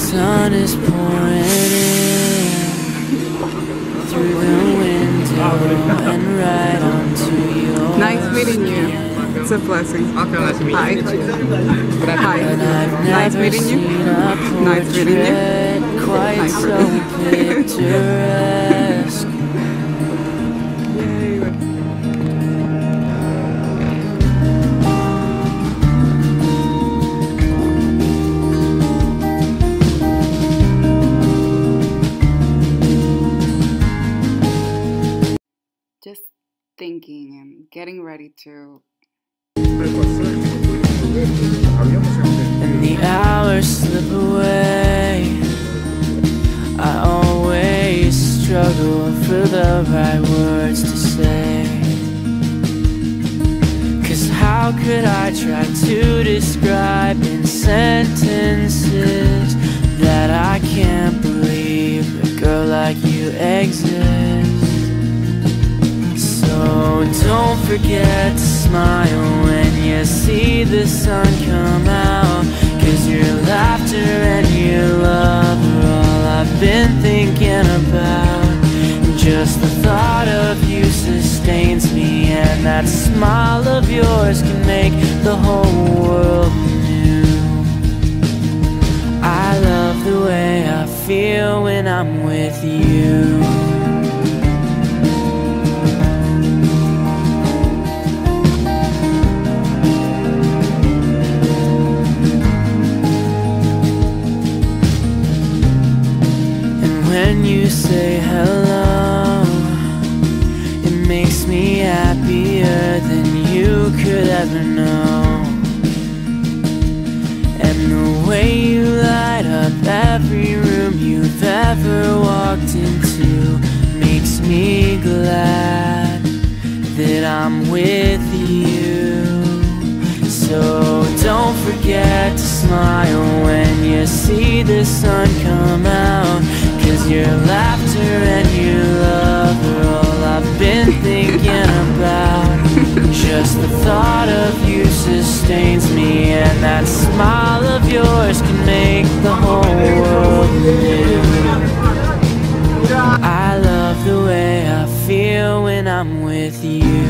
sun is pouring in through the window and right onto your Nice meeting you. It's a blessing. Hi. Hi. Nice meeting you. Nice meeting you. Quite so picturesque. Just thinking and getting ready to. And the hours slip away. I always struggle for the right words to say. 'Cause how could I try to describe in sentences that I can't believe a girl like you exists? So don't forget to smile when you see the sun come out, 'cause your laughter and your love are all I've been thinking about. And just the thought of you sustains me, and that smile of yours can make the whole world new. I love the way I feel when I'm with you. When you say hello, it makes me happier than you could ever know. And the way you light up every room you've ever walked into makes me glad that I'm with you. So don't forget to smile when you see the sun come out, 'cause your laughter and your love are all I've been thinking about. Just the thought of you sustains me, and that smile of yours can make the whole world new. I love the way I feel when I'm with you.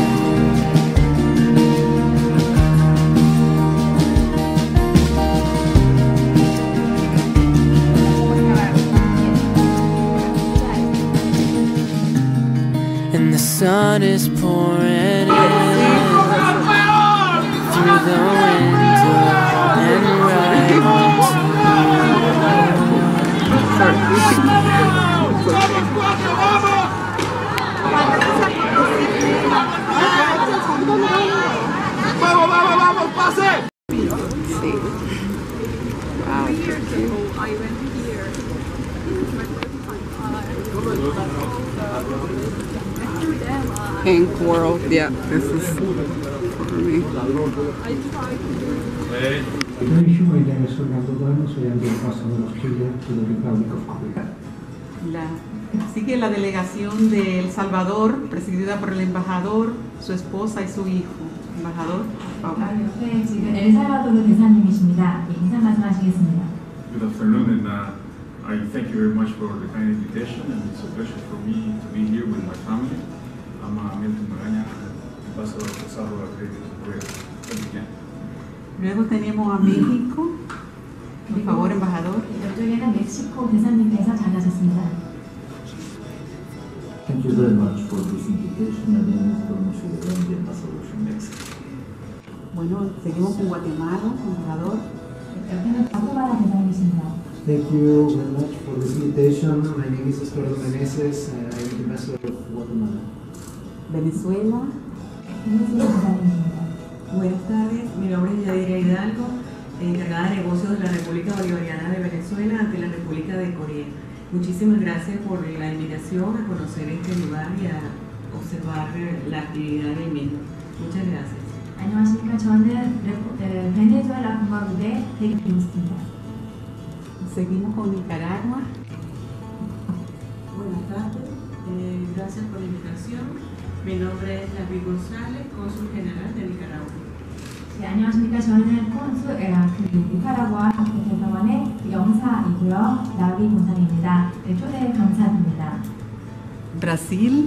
And the sun is pouring in through the window and right onto Pink world, yeah, this is for me. Sigue la delegación de El Salvador, presidida por el embajador, su esposa y su hijo. embajador. 옆에 지금 엘살바도르 대사님이십니다. 인사 말씀하시겠습니다. Good afternoon, and I thank you very much for the kind invitation, and it's a pleasure for me to be here with my family. I'm Milton Magaña, ambassador of El Salvador. Luego tenemos a México. Por favor, embajador. 이쪽에는 멕시코 대사님께서 잘하셨습니다. Thank you very much for this invitation. My name is Don Ciudadano, the ambassador from Mexico. Bueno, seguimos con Guatemala, embajador. 옆에는 과테말라 대사님이십니다. Thank you very much for this invitation. My name is Estuardo Meneses. I am the ambassador of Guatemala. Venezuela. 베네수엘라 대사님입니다. Buenas tardes, mi nombre es Yadira Hidalgo, encargada de negocios de la República Bolivariana de Venezuela ante la República de Corea. Muchísimas gracias por la invitación a conocer este lugar y a observar la actividad del mismo. Muchas gracias. 안녕하십니까. 저는 베네수엘라 공화국의 대기입니다. Seguimos con Nicaragua. Buenas tardes, gracias por la invitación. Mi nombre es David González, cónsul general de Nicaragua. 네, 안녕하십니까. 저는 니카라구아 대사관의 영사입니다. 있고요. 나비 본사입니다. 네, 초대 감사드립니다. Brasil.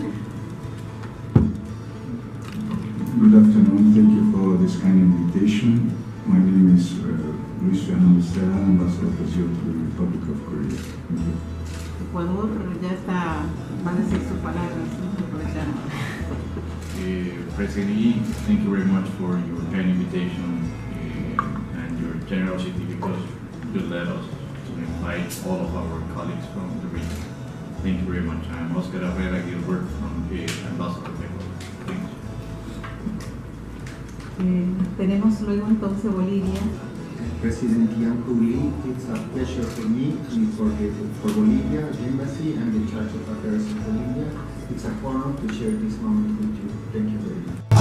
Good afternoon. Thank you for this kind invitation. My name is Luis Fernando Serra, Ambassador of Brazil to the Republic of Korea. Thank you. Ecuador ya está, va a decir sus palabras, ¿no? Aprovechando. President Lee, thank you very much for your kind invitation and your generosity because you led us to invite all of our colleagues from the region. Thank you very much. I'm Oscar Herrera Gilbert from the Ambassador of Ecuador. Tenemos luego entonces Bolivia. President Yang Lee, it's a pleasure for me and for Bolivia, the Embassy, and the Church of Affairs in Bolivia. It's a honor to share this moment with you. Thank you very much.